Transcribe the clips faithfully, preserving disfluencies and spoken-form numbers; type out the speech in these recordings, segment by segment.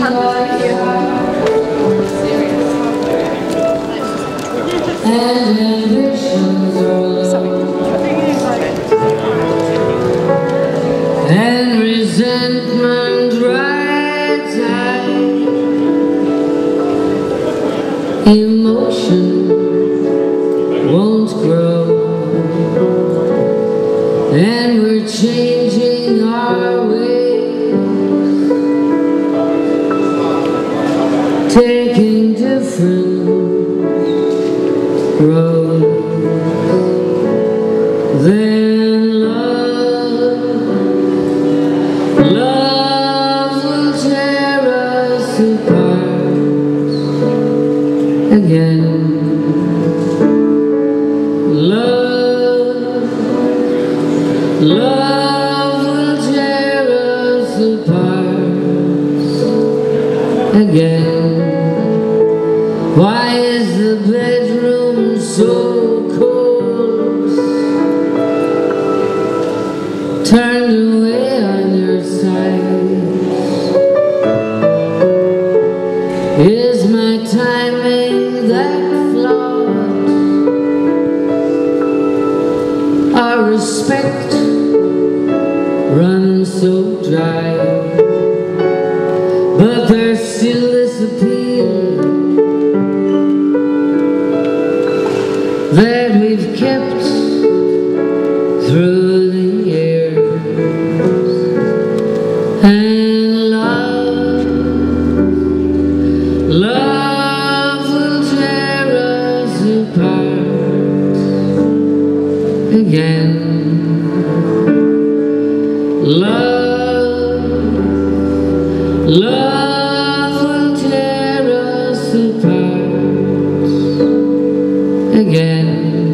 And ambitions are low, and resentment rides high. Emotion won't grow, and we're changing our ways, taking different roads. Then love, love will tear us apart again. Love, love will tear us apart again. Why is the bedroom so cold? Turned away on your side. Is my timing that flawed? Our respect runs so dry, but there's still this appeal that we've kept through the years. And love, love will tear us apart again. Love, love will tear us apart again.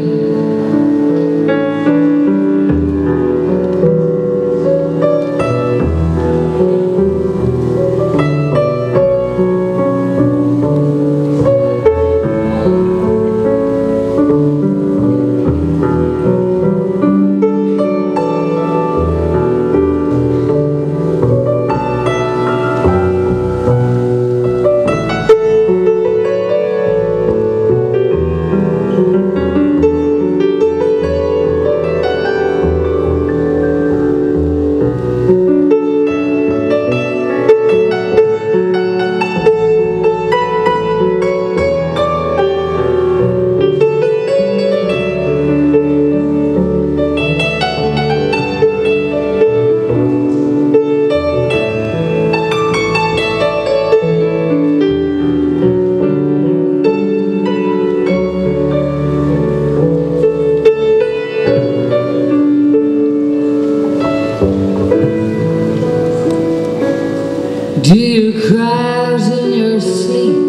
Do you cry in your sleep?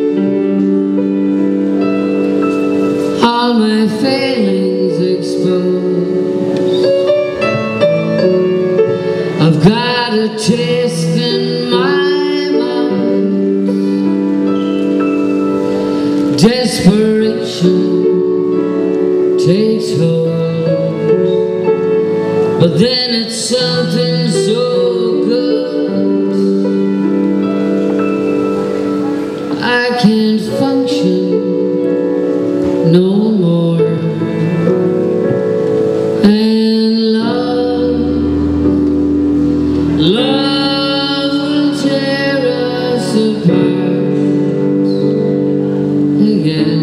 All my failings exposed. I've got a taste in my mouth. Desperation takes hold, but then it's something so I can't function no more. And love, love will tear us apart again.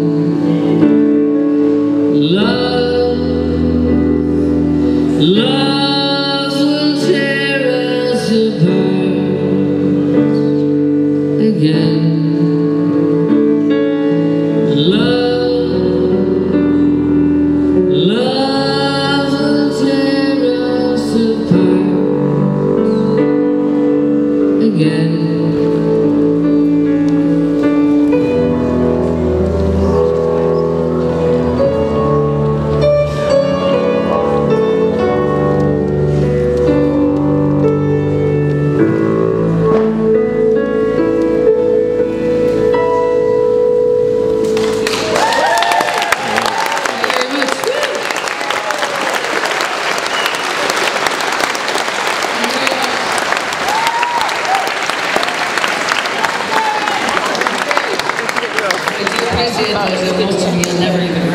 Love, love will tear us apart again. Love, love will tear us apart again. appreciate those that most of you never even